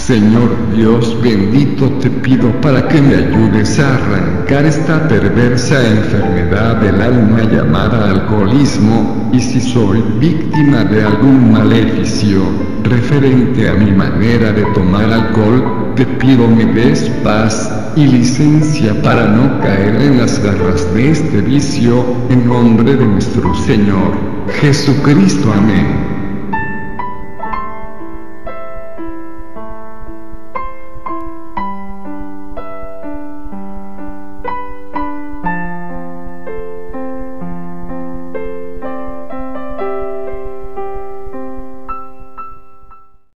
Señor Dios bendito, te pido para que me ayudes a arrancar esta perversa enfermedad del alma llamada alcoholismo, y si soy víctima de algún maleficio referente a mi manera de tomar alcohol, te pido me des paz y licencia para no caer en las garras de este vicio, en nombre de nuestro Señor Jesucristo. Amén.